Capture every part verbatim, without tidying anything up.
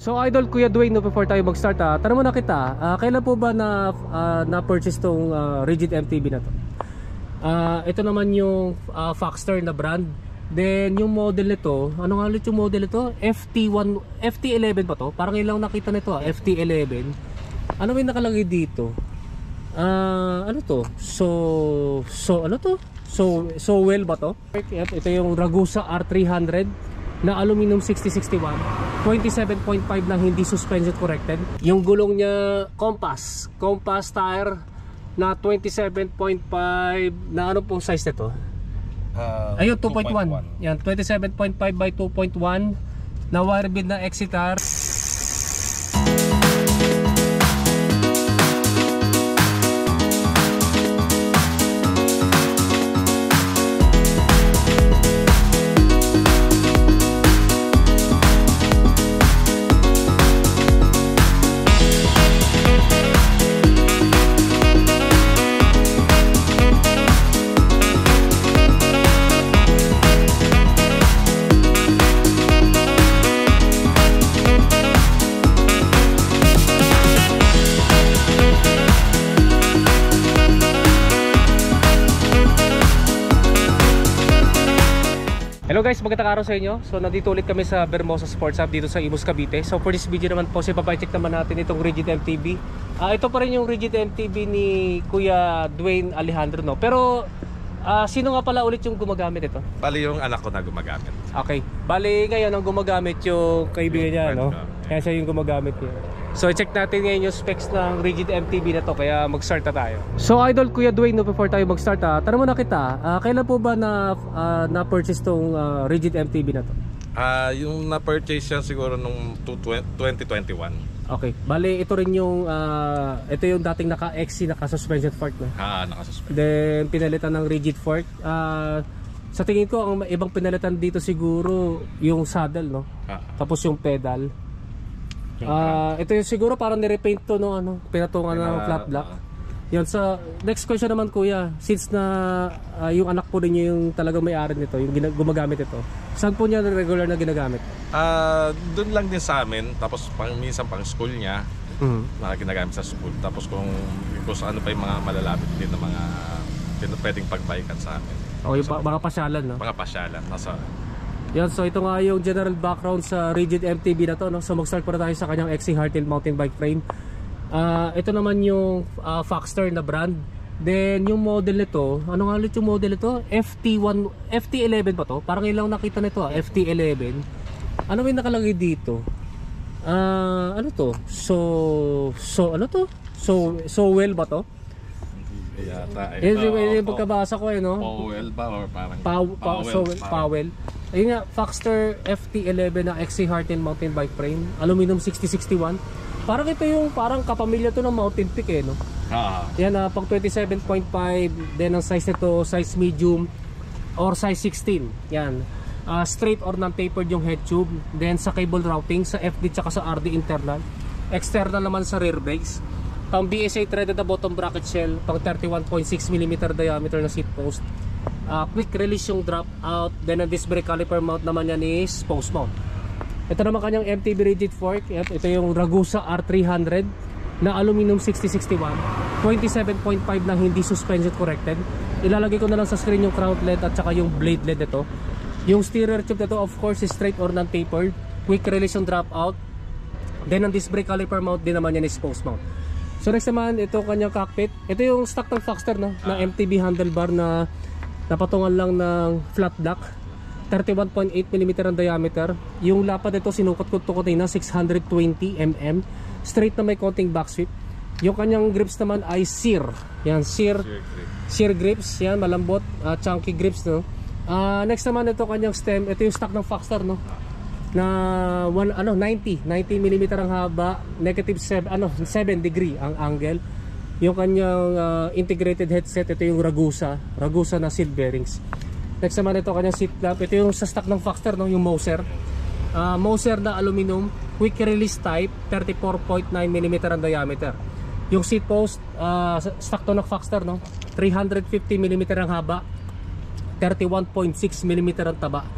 So idol Kuya Dwayne, no, before tayo mag-start, ah, tanong mo na kita, ah, kailan po ba na uh, na-purchase tong uh, Rigid M T B na to? Uh, ito naman yung uh, Foxster na brand. Then yung model nito, ano nga ulit yung model nito? F T one, F T eleven pa to? Parang ilang nakita nito, ah, F T eleven. Ano ba yung nakalagay dito? Uh, ano to? So, so ano to? So, so well ba to? Ito yung Ragusa R three hundred na aluminum sixty sixty-one, twenty-seven point five na hindi suspension corrected. Yung gulong niya Compass, Compass tire na twenty-seven point five na ano pong size nito? Uh, Ayun, two point one. Yan, twenty-seven point five by two point one na wire bid na Exitar. Hello guys, magandang araw sa inyo. So nandito ulit kami sa Bermosa Sports Hub dito sa Imus, Cavite. So for this video naman po, si papacheck naman natin itong Rigid M T B. uh, Ito pa rin yung Rigid M T B ni Kuya Dwayne Alejandro, no? Pero uh, sino nga pala ulit yung gumagamit ito? Bali yung anak ko na gumagamit. Okay, bali ngayon ang gumagamit yung kaibigan niya, no? Kaya siya yung gumagamit niya. So check natin ngayon yung specs ng Rigid M T B na to, kaya mag-start na tayo. So idol Kuya Dwayne, no, before tayo mag-start, ah, tanong mo na kita, uh, kailan po ba na uh, na-purchase tong uh, Rigid M T B na to? Ah, uh, yung na-purchase yan siguro nung twenty twenty-one. Okay, bali ito rin yung uh, ito yung dating naka-X C, naka-suspension fork, no? Ah, naka-suspension. Then pinalitan ng rigid fork. Uh, sa tingin ko ang ibang pinalitan dito siguro yung saddle, no? Ah. Tapos yung pedal. Uh, ito yung siguro parang nirepaint to, no, ano, pinatungan na ng flat black. Yan, sa next question naman Kuya, since na uh, yung anak po rin yung talagang may-ari nito, yung gumagamit ito, saan po niya regular na ginagamit? Ah, uh, doon lang din sa amin, tapos pang minsan pang school niya, mm-hmm. na ginagamit sa school. Tapos kung because ano pa yung mga malalapit din na mga pwedeng pagbaikan sa amin. O yung so, mga pasyalan, no? Mga pasyalan, nasa yan, so ito nga yung general background sa Rigid M T B na to, no? So mag-start po na tayo sa kanyang X C hardtail mountain bike frame. uh, Ito naman yung uh, Foxster na brand. Then yung model nito, ano nga ulit yung model nito? F T one, F T eleven pa to? Parang ilang nakita nito, ah, F T eleven. Ano ba yung nakalagay dito? Uh, ano to? So, so ano to? So, so well ba to? Yata, eh, yung, yung pagkabasa ko, eh, no? Powell ba or parang Pow, Pow, so, Powell. Ayun nga, Foxster F T eleven na X C hardtail mountain bike frame, aluminum sixty sixty-one. Parang ito yung parang kapamilya to ng Mountain Peak, eh, no? Ah. Yan, uh, pang twenty-seven point five, then ang size nito, size medium or size sixteen. Yan. Uh, straight or non-tapered yung head tube. Then sa cable routing, sa F D tsaka sa R D internal. External naman sa rear brakes. Pang B S A threaded na bottom bracket shell, pang thirty-one point six millimeter diameter na seat post. Uh, quick release yung drop out. Then ang disc brake caliper mount naman yan is post mount. Ito naman kanyang M T B rigid fork. Ito yung Ragusa R three hundred na aluminum sixty sixty-one, twenty-seven point five na hindi suspension corrected. Ilalagay ko na lang sa screen yung crown led at saka yung blade led nito. Yung steerer tube nito of course is straight or non-tapered. Quick release yung drop out. Then ang disc brake caliper mount din naman yan is post mount. So next naman, ito kanyang cockpit. Ito yung stock ng Foxster, no? Na M T B handlebar na napatungan lang ng flat black, thirty-one point eight millimeter ang diameter. Yung lapad nito sinukot ko ito kanina, six hundred twenty millimeter. Straight na may konting back sweep. Yung kanyang grips naman ay Sear. Yan, Sear, Sear grips. Yan, malambot, uh, chunky grips, no? Uh, next naman ito kanyang stem. Ito yung stock ng Foxster, no? Na one, ano, ninety millimeter ang haba, negative seven, ano, seven degree ang angle. Yung kanyang uh, integrated headset, ito yung Ragusa, Ragusa na seat bearings. Next naman ito kanyang seat clamp. Ito yung sa stock ng Foxster, no? Yung Moser. Uh, Moser na aluminum, quick release type, thirty-four point nine millimeter ang diameter. Yung seat post, uh, stock to ng Foxster, no? three hundred fifty millimeter ang haba, thirty-one point six millimeter ang taba.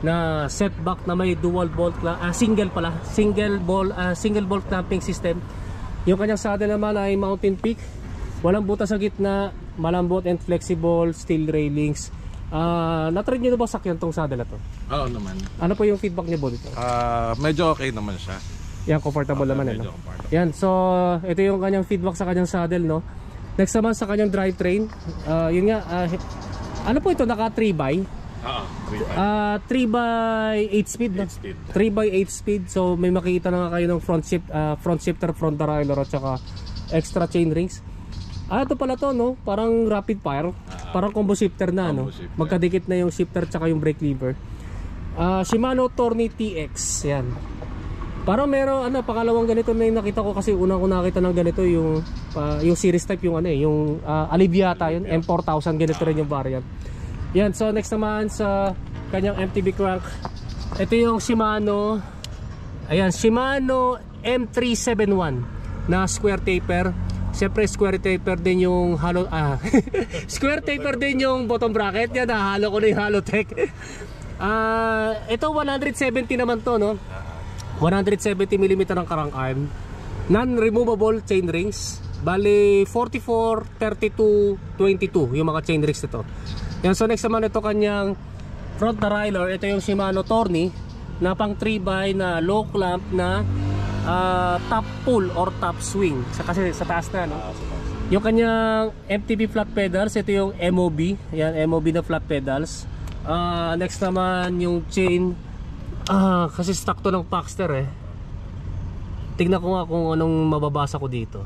na setback na may dual bolt uh, single pala single ball uh, single bolt clamping system. Yung kanyang saddle naman ay Mountain Peak, walang butas sa gitna, malambot and flexible steel railings. Uh, na-try nyo na ba sakyan tong saddle na to? Oo naman. Ano po yung feedback niyo po dito? Uh, medyo okay naman siya. Yan, comfortable okay, naman eh, no? Comfortable. Yan, so ito yung kanyang feedback sa kanyang saddle, no? Next naman sa kanyang drivetrain, uh, yun nga, uh, ano po ito, naka three by? Oo, uh, three by eight speed, no? three by eight speed, so may makikita na nga kayo ng front shift, uh, front shifter, front derailleur at saka extra chain rings. Ah, ito pala to, no? Parang rapid fire, uh, parang combo shifter na, combo no? Shifter. Magkadikit na yung shifter at saka yung brake lever. uh, Shimano Tourney T X, yan. Parang meron, ano, pakalawang ganito na yung nakita ko, kasi unang ko nakita ng ganito yung uh, yung series type, yung ano eh, yung uh, Aliviata yun, M four thousand, ganito rin yung variant. Yan, so next naman sa kanyang M T B crank, ito yung Shimano, ayan, Shimano M three seventy-one na square taper. Siyempre square taper din yung hollow, ah, square taper din yung bottom bracket. Yan, nahalo ko na yung Halotech. uh, ito one seventy naman to, no? one seventy millimeter ang crank arm, non-removable chain rings. Bali forty-four, thirty-two, twenty-two yung mga chain rings nito. Yan, so next naman ito kanyang front derailleur. Ito yung Shimano Tourney na pang three by na low clamp na uh, top pull or top swing, sa, kasi sa taas na, no? Yung kanyang M T B flat pedals, ito yung M O B. Yan, M O B na flat pedals. uh, Next naman yung chain, uh, kasi stock to ng Paxter eh. Tignan ko nga kung anong mababasa ko dito.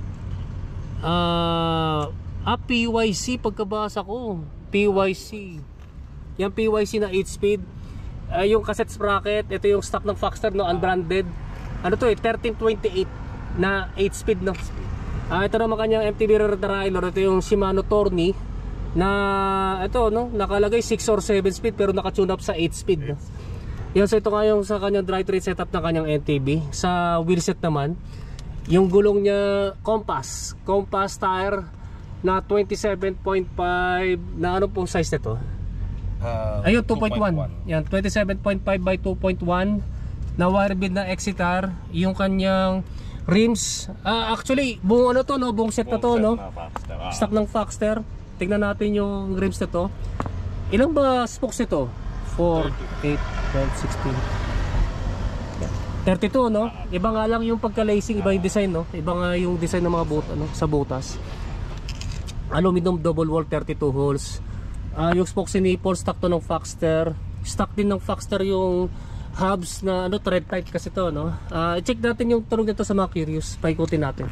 uh, Ah, P Y C pagkabasa ko. P Y C. Yan, P Y C na eight speed. Uh, yung cassette sprocket, ito yung stock ng Foxter, no, unbranded. Ano to eh, thirteen twenty-eight na eight speed, no. Ah, uh, ito naman kanyang M T B rear derailleur. Ito yung Shimano Tourney na ito, no, nakalagay six or seven speed pero naka-tune up sa eight speed, no. Yan, so ito nga yung sa kanyang drivetrain setup ng kanyang M T B. Sa wheelset naman, yung gulong niya Compass, Compass tire na twenty-seven point five na ano pong size nito? Uh, ayun, two point one. Yan, twenty-seven point five by two point one na wire bead na Exitar. Yung kanyang rims, uh, actually buong ano to, no, buong set na to, no? Stock ng Foxter. Tingnan natin yung rims nito. Ilang ba spokes ito? four, eight, twelve, sixteen, thirty-two, no? Iba nga lang yung pagka-lacing, iba yung design, no? Iba nga yung design ng mga butas, no, sa butas. Aluminum double wall, thirty-two holes. Uh, yung spokes and nipples, stock to ng Foxter. Stock din ng Foxter yung hubs na ano, thread type kasi to, no? Uh, check natin yung tunog nito sa mga curious. Paikutin natin.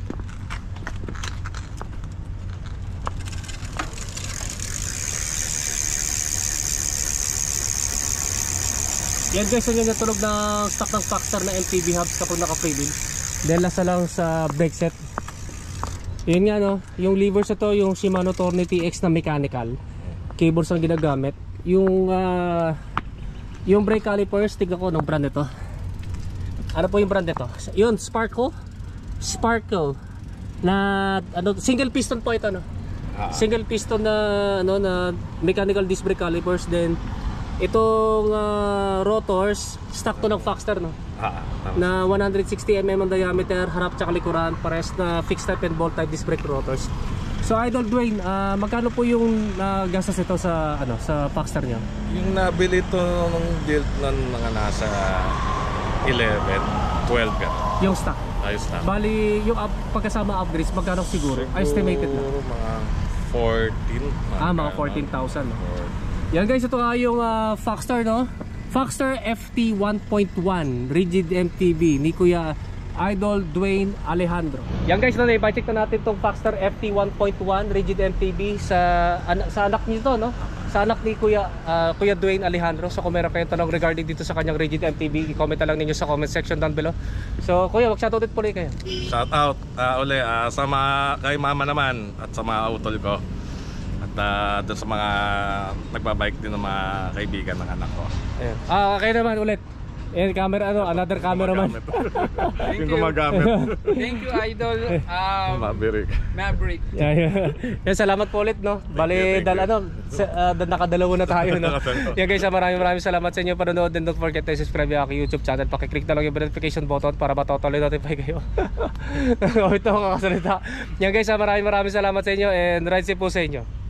Yan guys, yung yung tunog ng stock ng Foxter na M T B hubs kapag naka-freewheel. Dahil nasa lang sa brake set. Yun nga, no, yung levers ito, yung Shimano Tourney T X na mechanical. Cables ang ginagamit. Yung uh, yung brake calipers, tignan ko ng brand ito. Ano po yung brand ito? Yun, Sparkle. Sparkle na ano, single piston po ito, no. Single piston na ano, na mechanical disc brake calipers. Then itong uh, rotors, stock to ng Foxter, no. Na one sixty millimeters ang diameter, harap tsaka likuran, pares na fixed type and bolt type disc brake rotors. So Idol Dwayne, uh, magkano po yung uh, gastos ito sa ano, sa Foxter niyo? Yung nabili ito ng build ng mga nasa eleven, twelve ka. Yung stock. Ayos na. Bali, yung up, pagkasama upgrades, magkano siguro? siguro estimated na. Mga fourteen. Ah, mga fourteen thousand. No? Yan guys, ito nga yung uh, Foxter, no? Foxter F T one point one rigid M T B ni Kuya Idol Dwayne Alejandro. Yan guys, no, i-check na natin tong Foxter F T one point one rigid M T B sa an sa anak nito, no? Sa anak ni Kuya uh, Kuya Dwayne Alejandro. So kung meron kayong tanong regarding dito sa kanyang rigid M T B, i-comment na lang ninyo sa comment section down below. So Kuya, mag-shoutout ulit po rin kayo. Shout out uh, uli uh, sa mga kay mama naman at sa mga utol ko. At uh, doon sa mga nagbabike din ng mga kaibigan ng anak ko. Ayun. Ah, kayo naman ulit. Yan, camera ano, another cameraman. Yung gumagamit. Thank you, Idol. Um, Maverick. Maverick. Yan, yan. Yan, salamat po ulit, no? Bali, dal, ano, sa, uh, nakadalawa na tayo, no? Yan guys, maraming maraming salamat sa inyo panonood, and don't forget to subscribe yung aking YouTube channel. Pakiclick na lang yung notification button para matotally notify kayo. Ito ang kakasalita. Yan guys, maraming maraming salamat sa inyo, and ride safe po sa inyo.